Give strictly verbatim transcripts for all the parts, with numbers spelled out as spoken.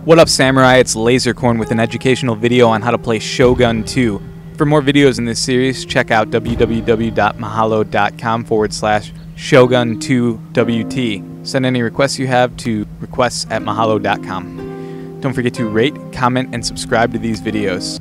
What up, Samurai? It's Lasercorn with an educational video on how to play Shogun two. For more videos in this series, check out www.mahalo.com forward slash Shogun two W T. Send any requests you have to requests at mahalo dot com. Don't forget to rate, comment, and subscribe to these videos.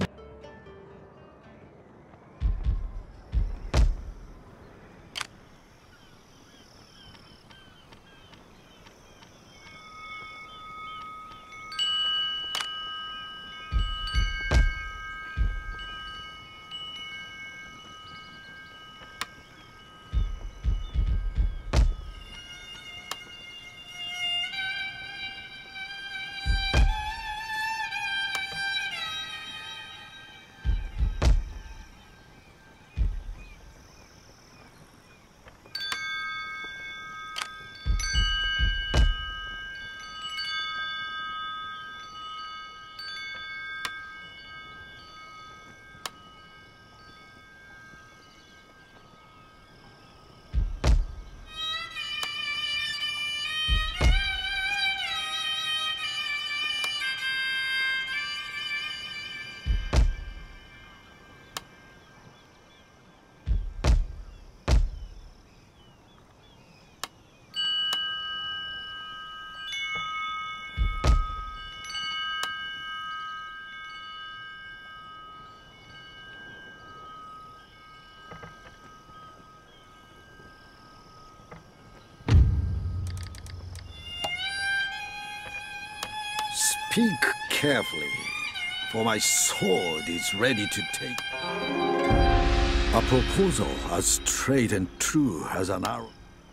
Speak carefully, for my sword is ready to take. A proposal as straight and true as an arrow.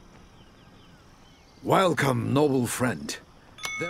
Welcome, noble friend. There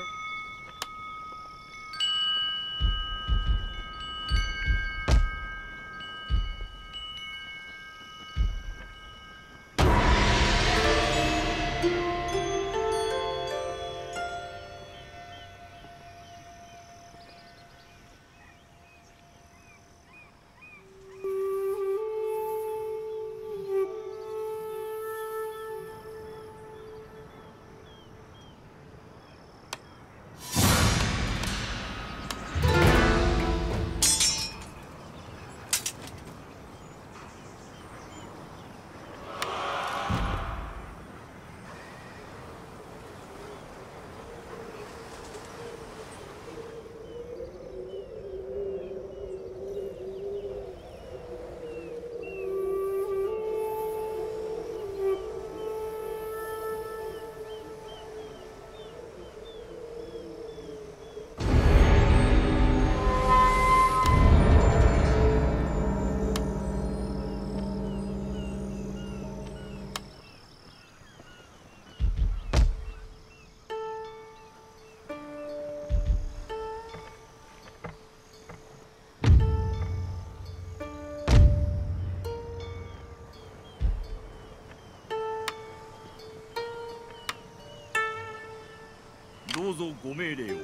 どうぞご命令を。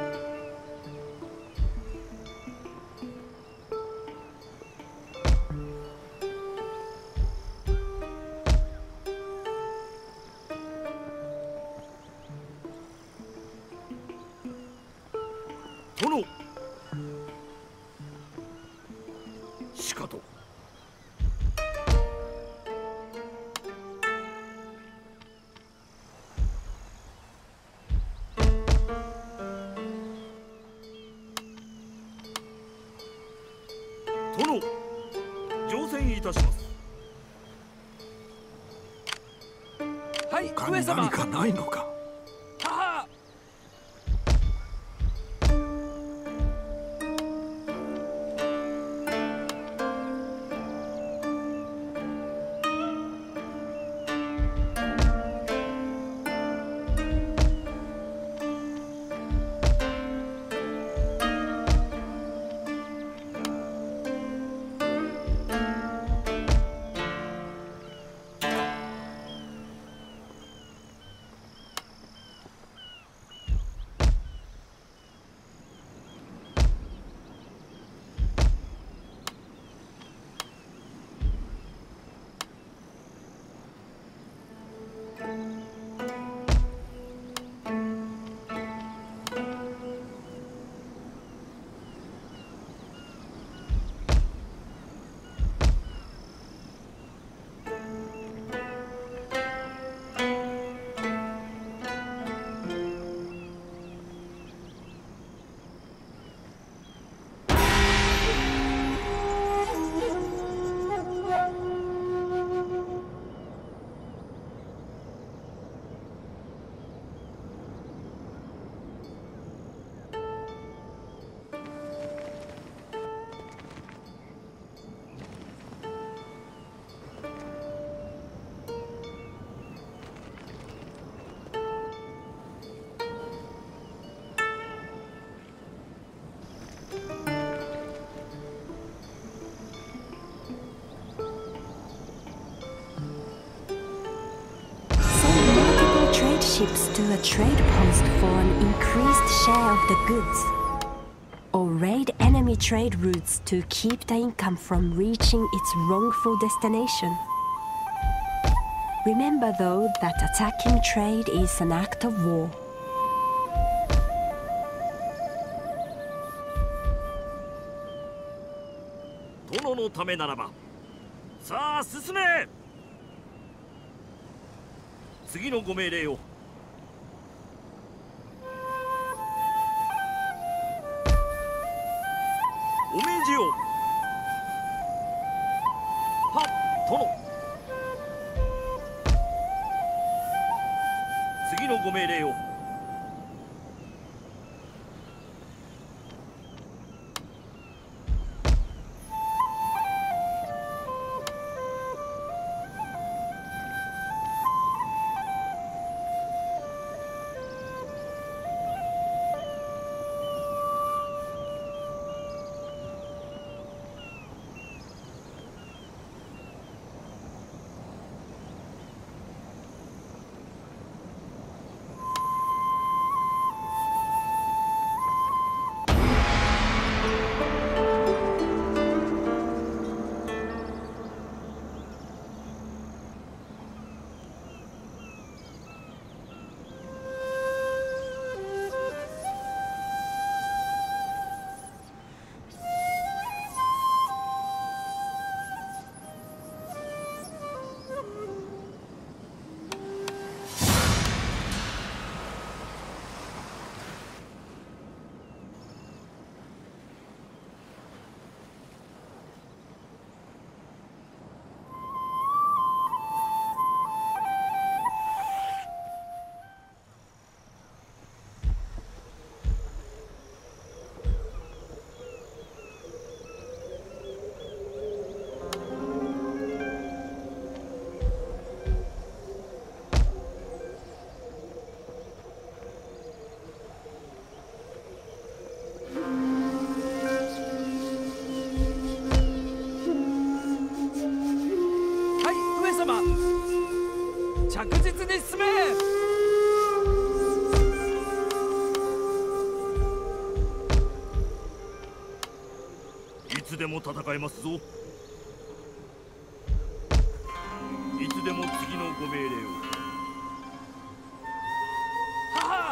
殿。しかと。殿、乗船いたします。はい、 他に何かないのか。 はは。 ships to a trade post for an increased share of the goods. Or raid enemy trade routes to keep the income from reaching its wrongful destination. Remember though that attacking trade is an act of war. 殿のためならば、さあ進め。次のご命令を。お命じよ。はっ、殿。次のご命令を。着実に進め。いつでも戦えますぞ。いつでも次のご命令を。はは。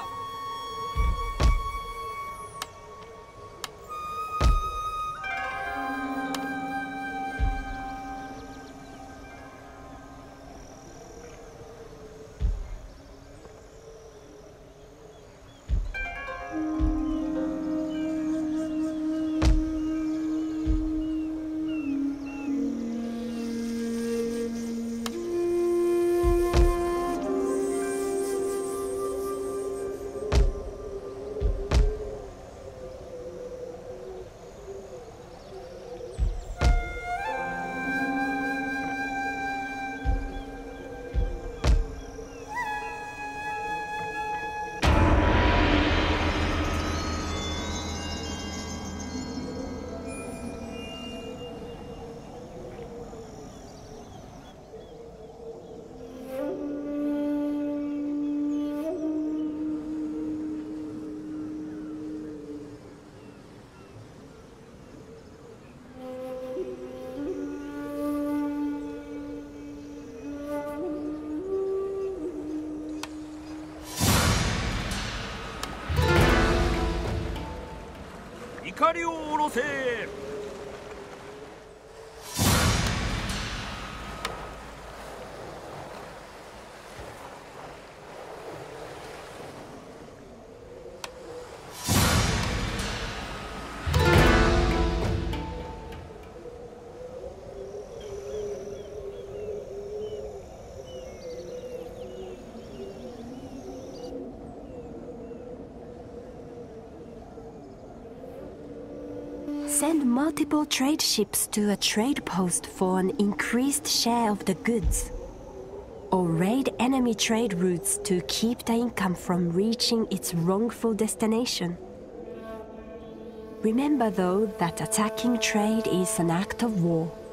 怒りを下ろせ。 Send multiple trade ships to a trade post for an increased share of the goods. Or raid enemy trade routes to keep the income from reaching its wrongful destination. Remember though that attacking trade is an act of war.